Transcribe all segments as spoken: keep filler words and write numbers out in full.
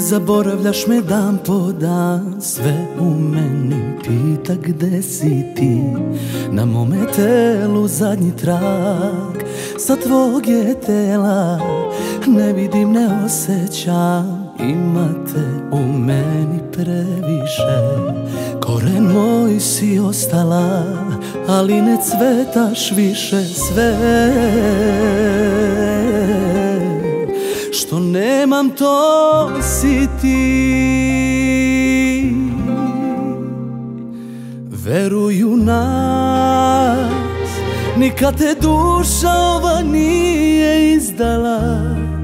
Zaboravljaš me dan po dan, sve u meni pita gde si ti. Na mome telu zadnji trag sa tvog je tela. Ne vidim, ne osjećam, ima te u meni previše. Koren moj si ostala, ali ne cvetaš više. Sve što nemam to si ti. Veruju nas, nikad te duša ova nije izdala.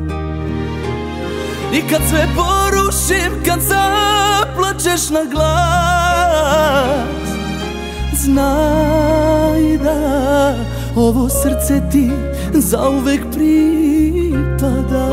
I kad sve porušim, kad zaplačeš na glas, znaj da ovo srce ti zauvek pripada.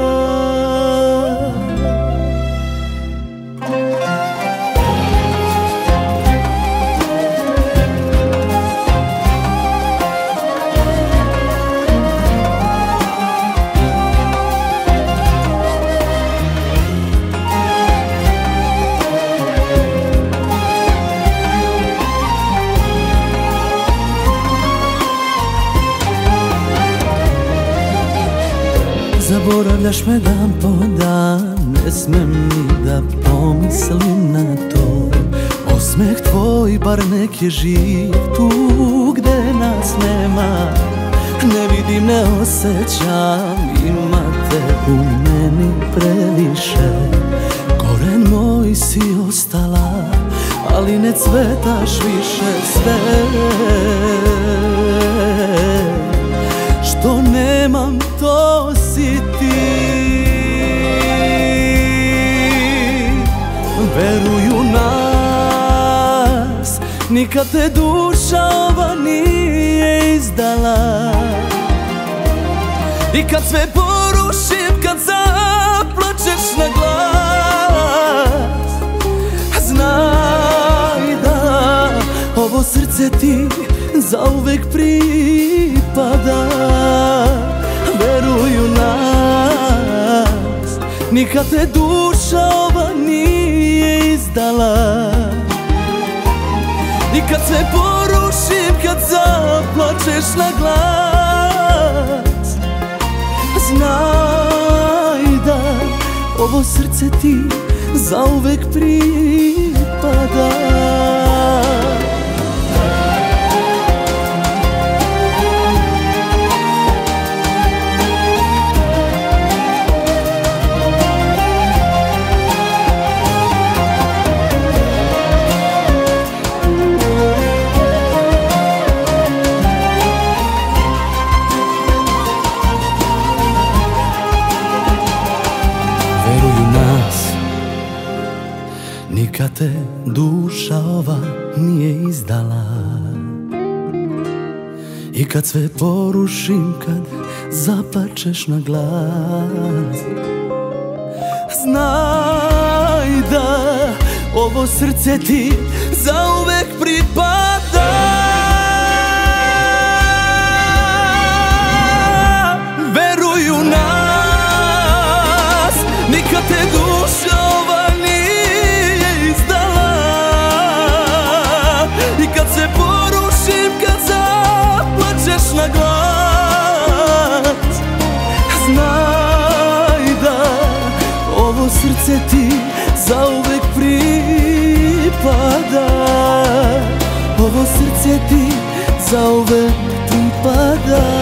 Zaboravljaš me dan po dan, ne smem ni da pomislim na to. Osmeh tvoj bar nek je živ tu gde nas nema. Ne vidim, ne osjećam, ima te u meni previše. Koren moj si ostala, ali ne cvetaš više. Sve što nemam to si ti. Veruju nas, nikad te duša ova nije izdala. I kad sve porušim, kad zaplačeš na glas, znaj da ovo srce ti zauvek pripada. Veruju nas, nikad te duša ova nije izdala. I kad sve porušim, kad zaplačeš na glas, znaj da ovo srce ti zauvek pripada. Nikad te duša ova nije izdala. I kad sve porušim, kad zaplačeš na glas, znaj da ovo srce ti zauvek pripada. Veruju nas, nikad te duša ova na glas, znaj da ovo srce ti zauvek pripada. Ovo srce ti zauvek pripada.